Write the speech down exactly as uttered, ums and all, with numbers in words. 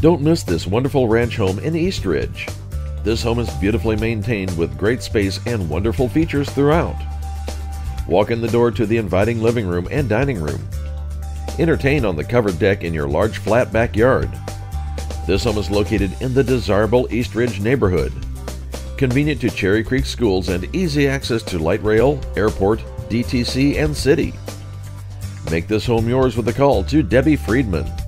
Don't miss this wonderful ranch home in Eastridge. This home is beautifully maintained with great space and wonderful features throughout. Walk in the door to the inviting living room and dining room. Entertain on the covered deck in your large flat backyard. This home is located in the desirable Eastridge neighborhood. Convenient to Cherry Creek schools and easy access to light rail, airport, D T C, and city. Make this home yours with a call to Debbie Friedman.